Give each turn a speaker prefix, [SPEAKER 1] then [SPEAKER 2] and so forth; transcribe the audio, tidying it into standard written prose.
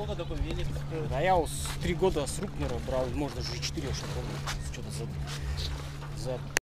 [SPEAKER 1] сколько такой велик стоит?
[SPEAKER 2] А я вот 3 года с Рукнера брал, можно же 4, что помню, что-то за